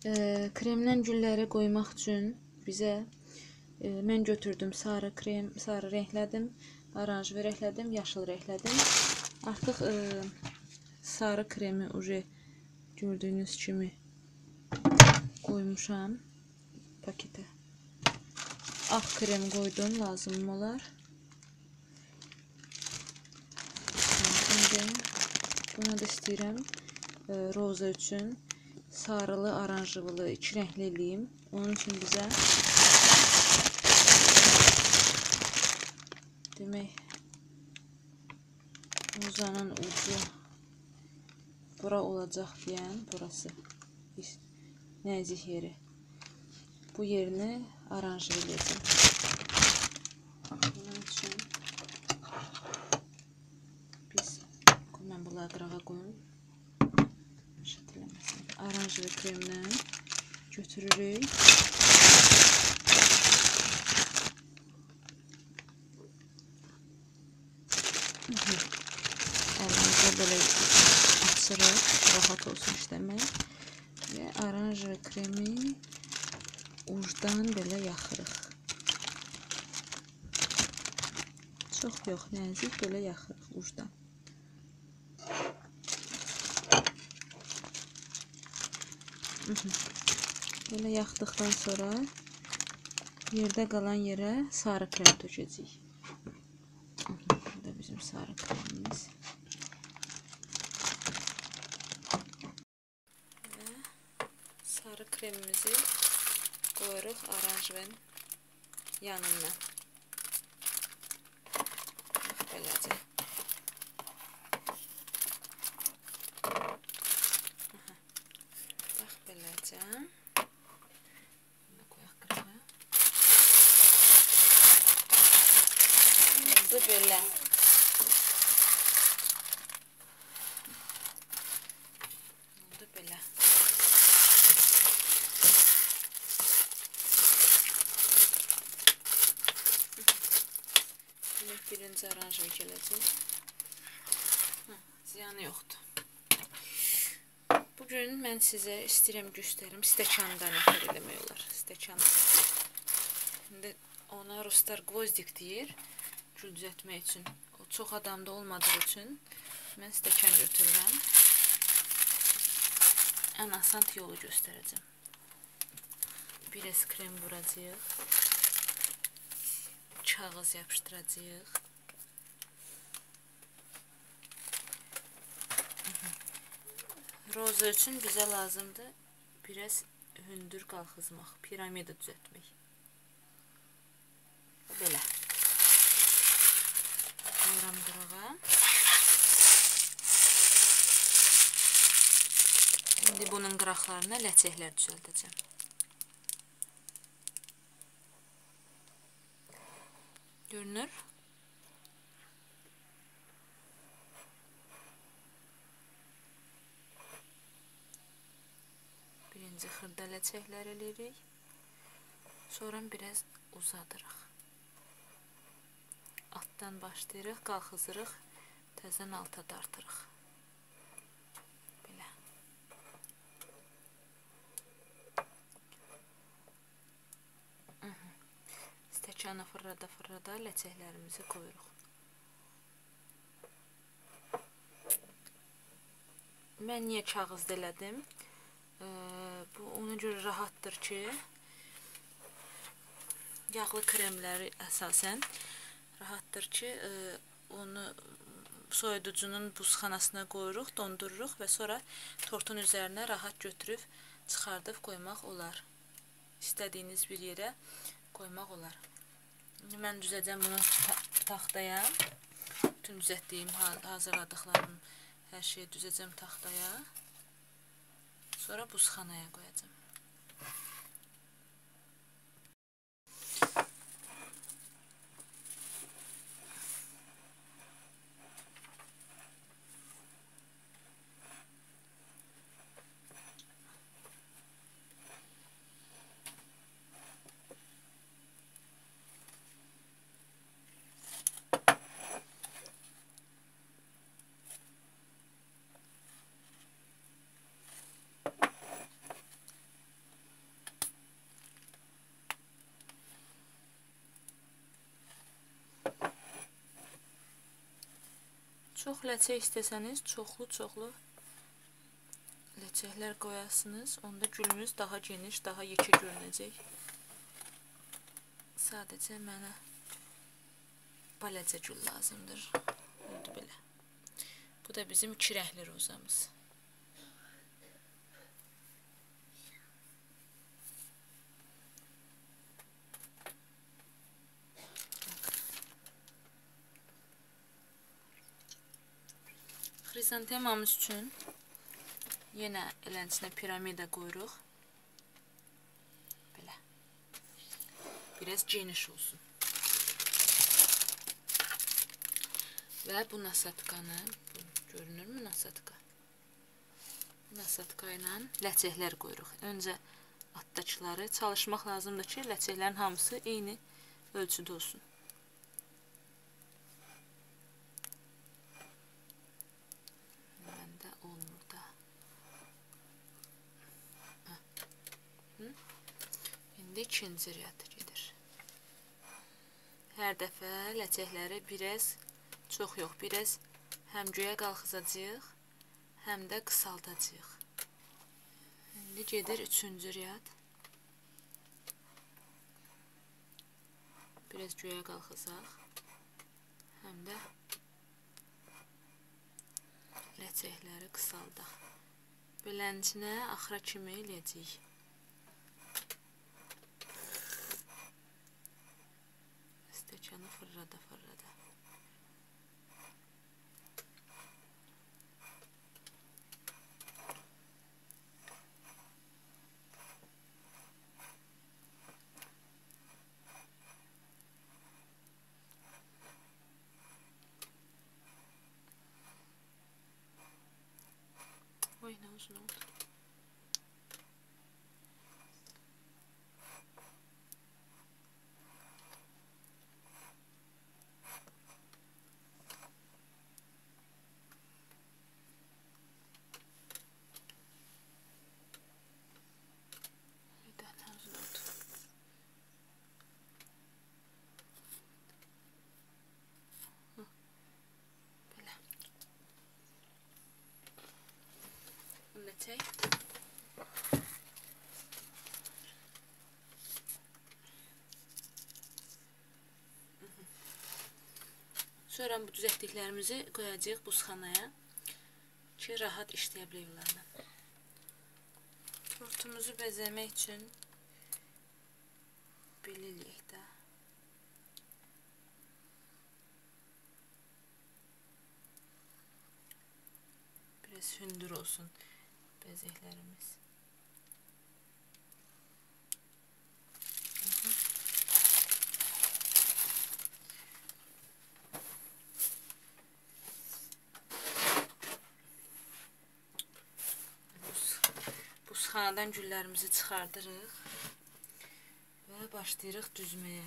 Kremdən gülləri qoymaq üçün bizə mən götürdüm sarı krem, sarı rənglədim, oranjlı rənglədim, yaşıl rənglədim. Artıq sarı kremi uje gördüyünüz kimi qoymuşam paketə. Ağ krem qoydum, lazım olar. Buna da istəyirəm roza üçün sarılı, oranjlı, iki rəngli eləyim. Onun üçün bizə demək rozanın ucu bura olacaq deyən, burası nəzik yeri. Bu yerini oranjlı eləyəcəm. Bunun üçün mən bunları qırağa qoyum. Oranjlı kremdən götürürük. Əlimizdə belə açırıq, rahat olsun işləmək. Və oranjlı kremi ucdan belə yaxırıq. Çox yox, nəzik belə yaxırıq ucdan. Belə yaxdıqdan sonra yerdə qalan yerə sarı krem tökəcəyik. Bu da bizim sarı kremimiz. Və sarı kremimizi qoyuruq oranjın yanından. Beləcə. Bax beləcə. Bunu qoyaq qırağa. Oldu belə. Oldu belə. Birinci oranjı gələcək. Ziyanı yoxdur. Bugün mən sizə istəyirəm göstərim stəkandan nətər eləmək olar. Stəkan. İndi ona ruslar qvozdik deyir. Gül düzəltmək üçün. O çox adamda olmadığı üçün mən stəkan götürürəm. Ən asan yolu göstərəcəm. Biraz krem vuracağıq. Kağız yapışdıracağıq. Roza üçün bizə lazımdır biraz hündür qalxızmaq, piramida düzəltmək. Belə. Qoyuram qırağa. İndi bunun qıraqlarına ləçəklər düzəldəcəm. Görünür. Birinci xırda ləçəklər eləyirik. Sonra biraz uzadırıq. Altdan başlayırıq, qalxızırıq, təzən alta dartırıq. Belə. Stəkanı fırlada ləçəklərimizi qoyuruq. Mən niyə kağızda elədim? Bu ona görə rahatdır ki, yağlı kremləri əsasən rahatdır ki, onu soyuducunun buzxanasına qoyuruq, dondururuq və sonra tortun üzərinə rahat götürüb çıxardıb qoymaq olar. İstədiyiniz bir yerə qoymaq olar. İndi mən düzəcəm bunu taxtaya. Bütün düzətdiyim, hazırladıqlarım, hər şeyi düzəcəm taxtaya. Sonra buzxanaya qoyacam. Çox ləçək istəsəniz, çoxlu ləçəklər qoyarsınız. Onda gülümüz daha geniş, daha yekə görünəcək. Sadəcə mənə balaca gül lazımdır. Oldu belə. Bu da bizim 2 rəngli rozamız. Xrizantemamız üçün yenə elənçinə piramida qoyuruq. Belə. Biraz geniş olsun. Və bu nasatkanı, görünürmü nasatka? Nasatka ilə ləçəklər qoyuruq. Öncə altdakiləri çalışmaq lazımdır ki, ləçəklərin hamısı eyni ölçüdə olsun. Məndə olmur da. İndi ikinci rəd gedir. Hər dəfə ləçəkləri biraz, çox yox, biraz həm göyə qalxızacaq, həm də qısaldacaq. İndi gedir üçüncü rəd. Biraz göyə qalxacaq, həm də ləçəkləri qısaldaq. Beləncinə axıra kimi eləyəcəyik. Stəkanı fırlada. Oy, nə uzun oldu. Sonra bu düzəltdiklərimizi qoyacağıq buzxanaya ki, rahat işləyə bilək onlarla. Tortumuzu bəzəmək üçün belə eləyək də. Biraz hündür olsun bəzəklərimiz. Buzxanadan güllərimizi çıxardırıq və başlayırıq düzməyə.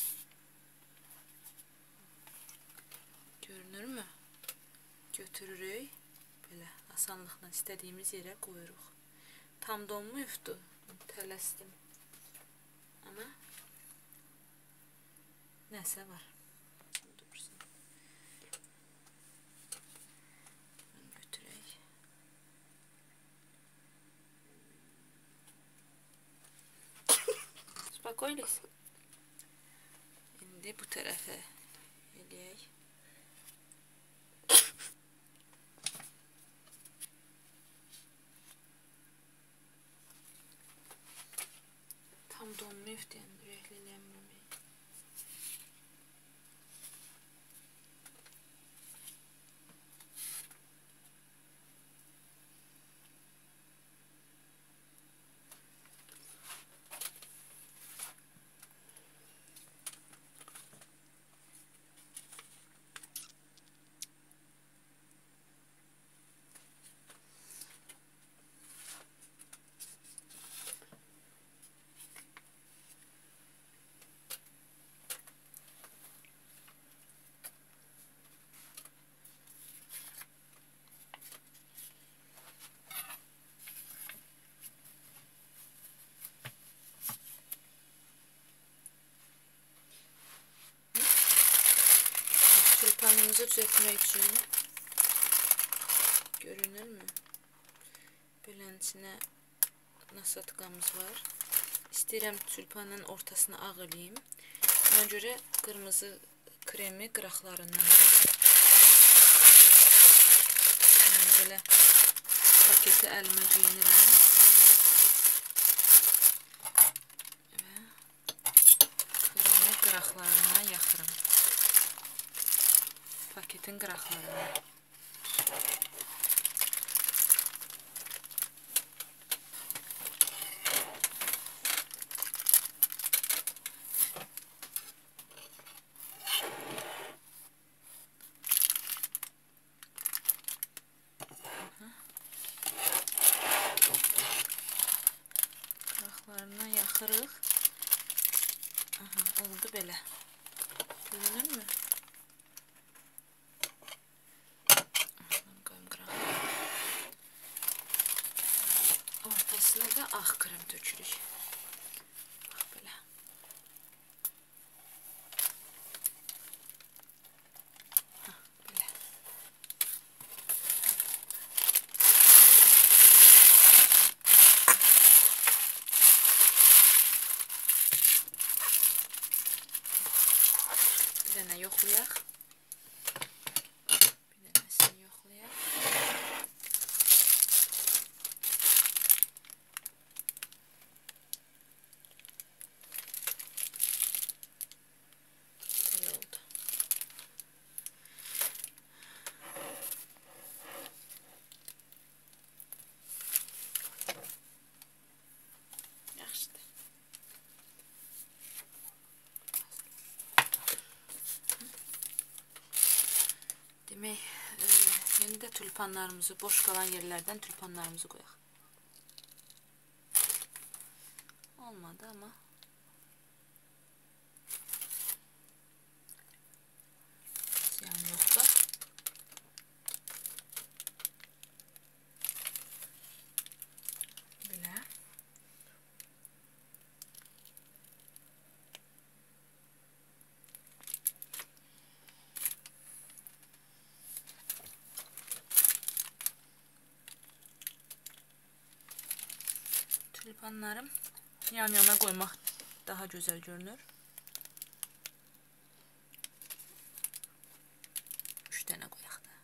Görünürmü? Götürürük, belə asanlıqla istədiyimiz yerə qoyuruq. Tam donmuyubdu, tələsdim. Amma nəsə var. Spokoylis. İndi bu tərəfə eləyək. Tam donmayıb deyən, ürəkli eləməmək. Tulpanımızı düzəltmək üçün içinə nasatqamız var. İstəyirəm tülpanın ortasını ağ eləyim. Ona görə qırmızı kremi qıraqlarından eləyim. Yəni belə paketi əlimə geyinirəm. Və kremi qıraqlarından yaxıram. Paketin qıraqlarından. Qıraqlarından yaxırıq. Aha, oldu belə. Görünür mü? Ortasına da ağ krem tökürük. Bax belə. Belə. Bir dənə yoxlayaq. Bir dənəsini yoxlayaq. Belə oldu. Yaxşıdır. Demək, indi də tülpanlarımızı, boş qalan yerlərdən tülpanlarımızı qoyaq. Olmadı amma. Ziyan yoxdur. Belə. Tülpanlarım yan-yana qoymaq daha gözəl görünür. 3 dənə qoyaq da.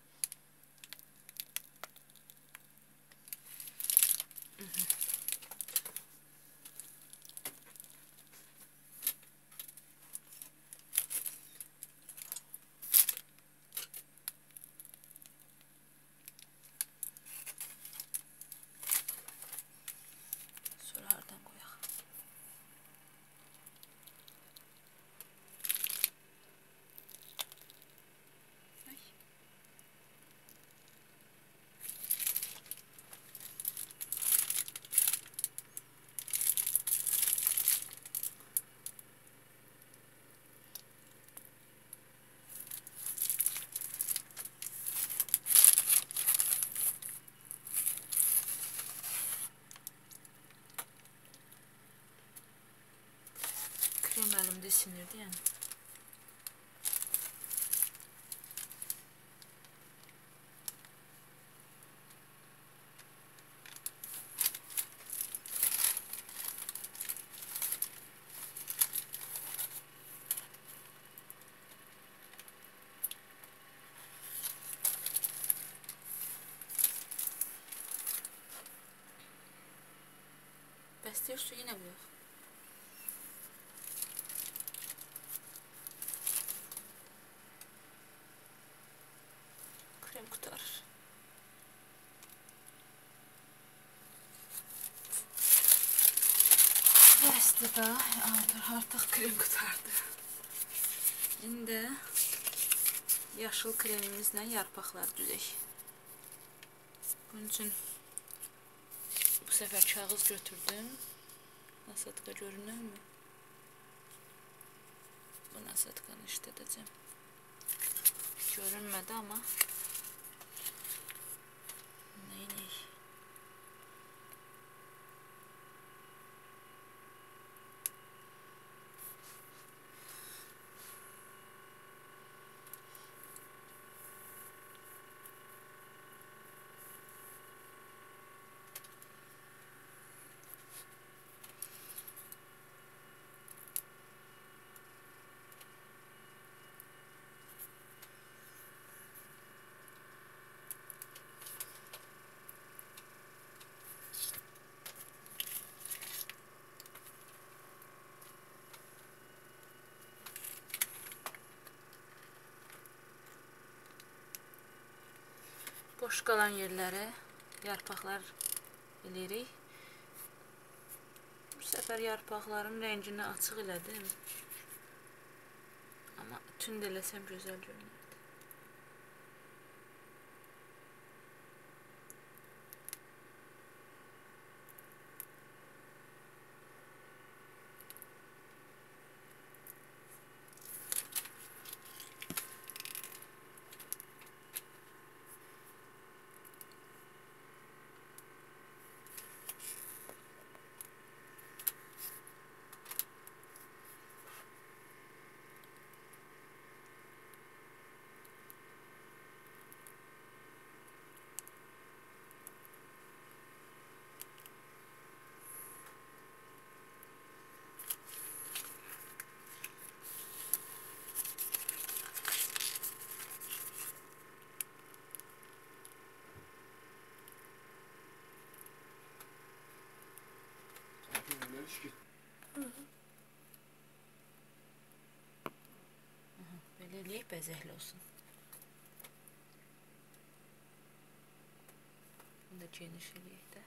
Sonra hardan qoyaq? Ay. Krem əlimdə sinirdi yəni. Bəstəyir su yenə qoyaq. Krem qutarır. Bəsdir da, artıq krem qutardı. İndi yaşıl kremimizlə yarpaqlar düzək. Bunun üçün bu səfər kağız götürdüm. Nasatqa görünürmü? Bu nasatqanı işlədəcəm. Görünmədi amma. Neynək? boş qalan yerlərə yarpaqlar eləyirik. Bu səfər yarpaqların rəngini açıq elədim. Amma tünd eləsəm gözəl görünür. Belə eləyək, bəzəkli olsun. Bunu da geniş eləyək də.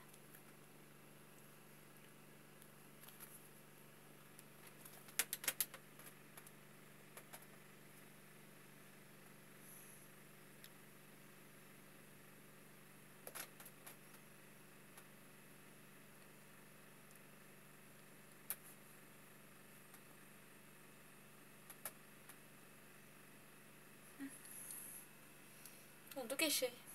Oldu qəşəng.